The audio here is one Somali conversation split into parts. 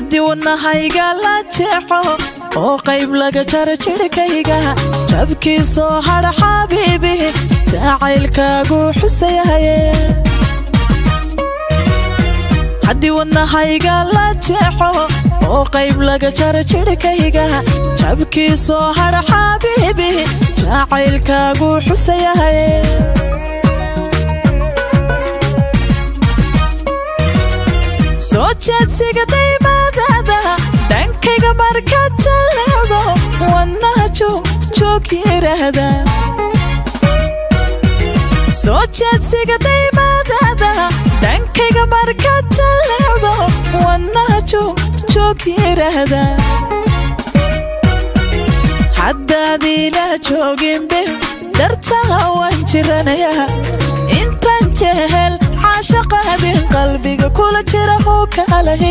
haddii wadnahayga la jeexo oo qayb laga jaro jidhkayga jabkii soo hadha xabiibi jacaylkaagu xusayahaye haddii wadnahayga la jeexo oo qayb laga jaro jidhkayga jabkii soo hadha xabiibi jacaylkaagu xusayahaye soo jeedsiga daymadada dhankayga markaad jaleecdo wadnaha joog yiraahda soo jeedsiga daymadada dhankayga markaad jaleecdo wadnaha joog yiraahda haddaad ila jooginbe dartaa waan jiranayaa intaan jehel caashaqaadin qalbiga kula jira oo kalahe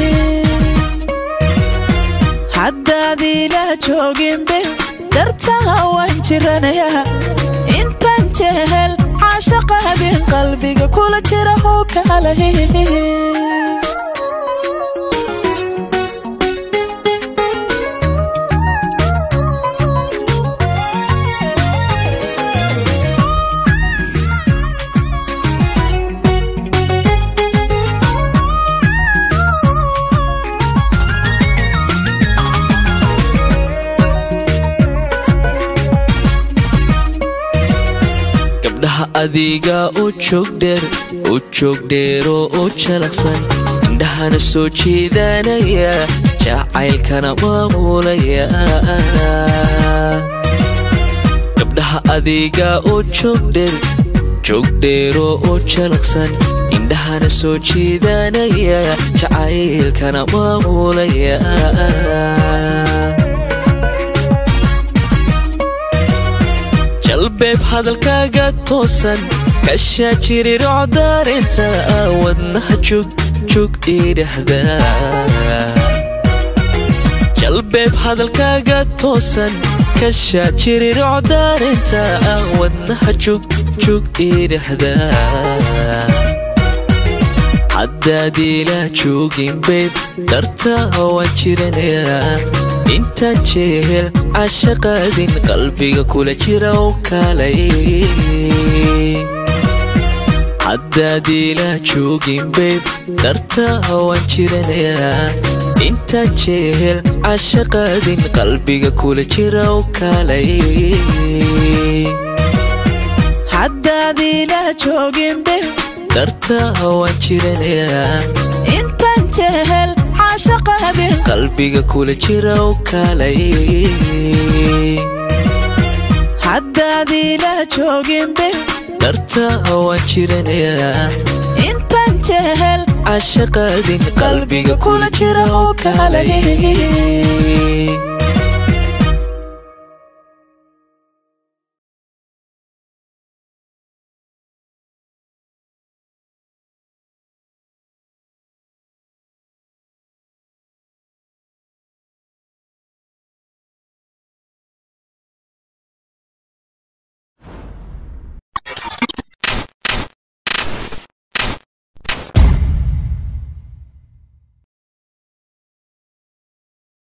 haddaad ila jooginbe dartaa waan jiranayaa intaan jehel caashaqaadin qalbiga kula jira oo kalahe adiga oo joog dheer oo jalaqsan indhahana soo jeedanaya jacaylkana maamulaya gabdhaha adiga oo joog dheer oo jalaqsan indhahana soo jeedanaya jacaylkana maamulaya jalbeeb hadalkaaga toosan kashaa jirir codaarinta wadnaha joog idhahda jalbeeb hadalkaaga toosan kashaa jirir codaarinta wadnaha joog idhahda haddaad ila joogin beeb dartaa waan jiranayaa intaan jehel caashaqaadin qalbiga kula jira oo kalay haddaad ila joogin beeb dartaa waan jiranayaa intaan jehel caashaqaadin qalbiga kula jira oo kalay haddaad ila joogin beeb dartaa waan jiranayaa intaan jehel caashaqaadin qalbiga kula jira oo kalay haddaad ila joogin beeb dartaa waan jiranayaa intaan jehel caashaqaadin qalbiga kula jira oo kalay